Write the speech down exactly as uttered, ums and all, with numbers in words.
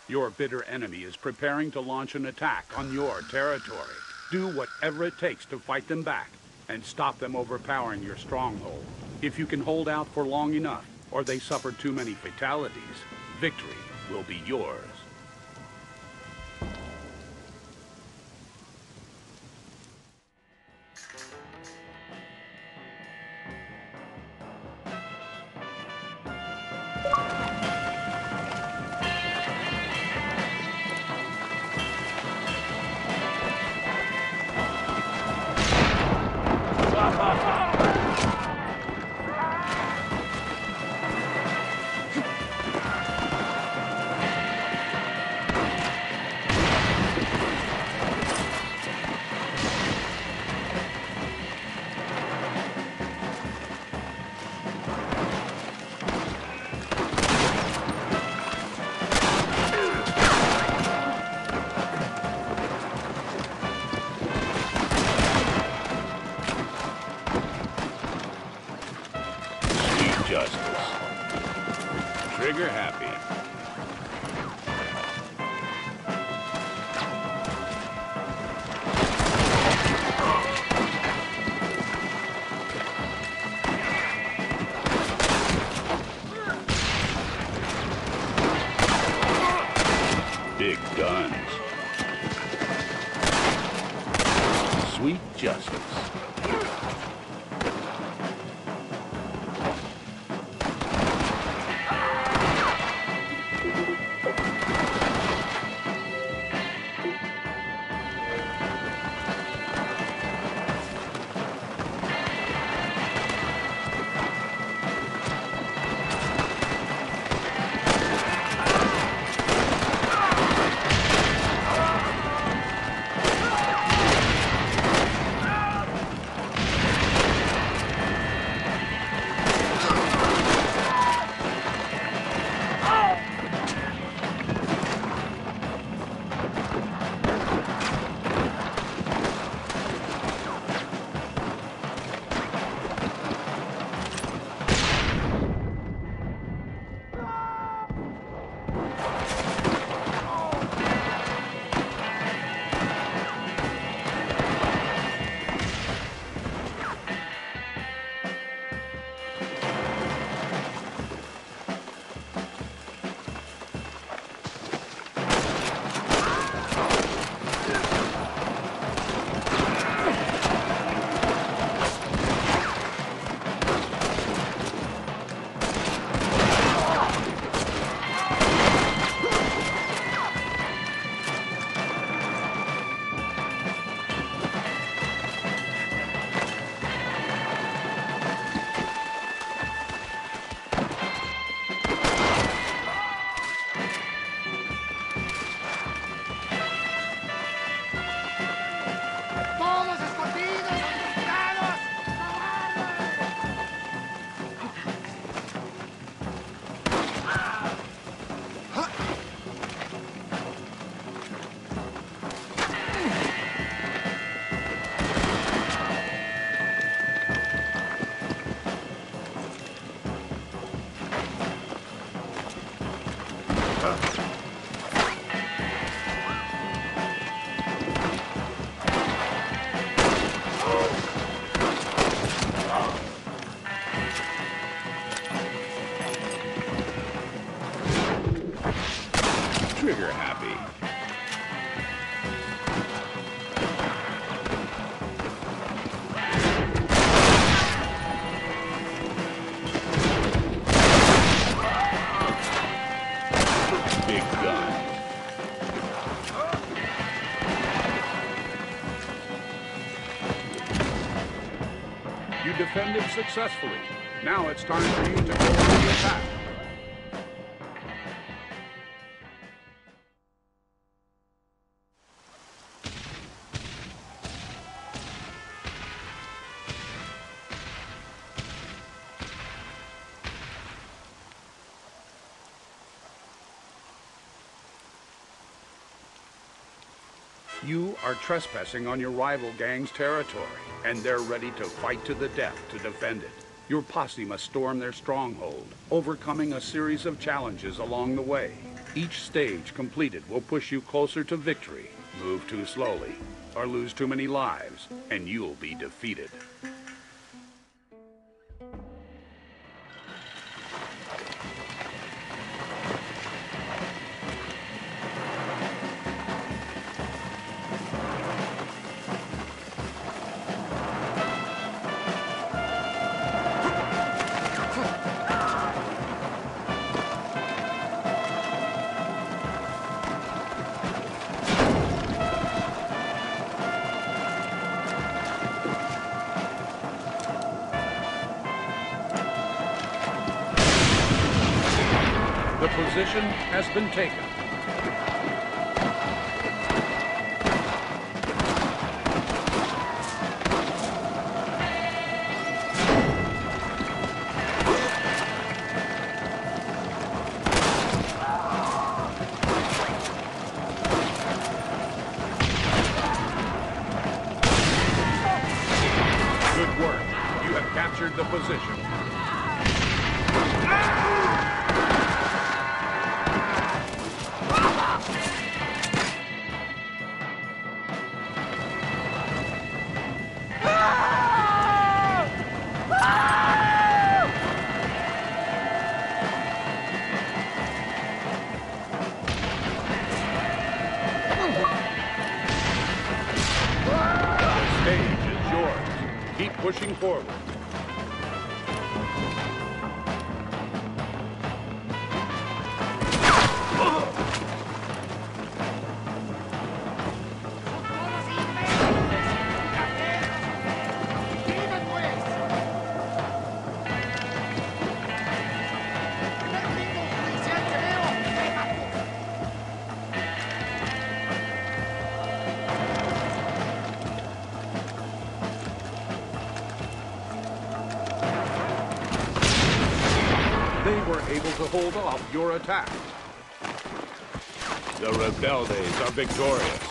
Your bitter enemy is preparing to launch an attack on your territory. Do whatever it takes to fight them back and stop them overpowering your stronghold. If you can hold out for long enough, or they suffer too many fatalities, victory will be yours. Justice. Trigger happy. Big guns. Sweet justice. Trigger happy. Big gun. You defended successfully. Now it's time for you to go on the attack. You are trespassing on your rival gang's territory, and they're ready to fight to the death to defend it. Your posse must storm their stronghold, overcoming a series of challenges along the way. Each stage completed will push you closer to victory. Move too slowly, or lose too many lives, and you'll be defeated. The position has been taken. Good work. You have captured the position. The stage is yours. Keep pushing forward. They were able to hold off your attack. The Rebeldes are victorious.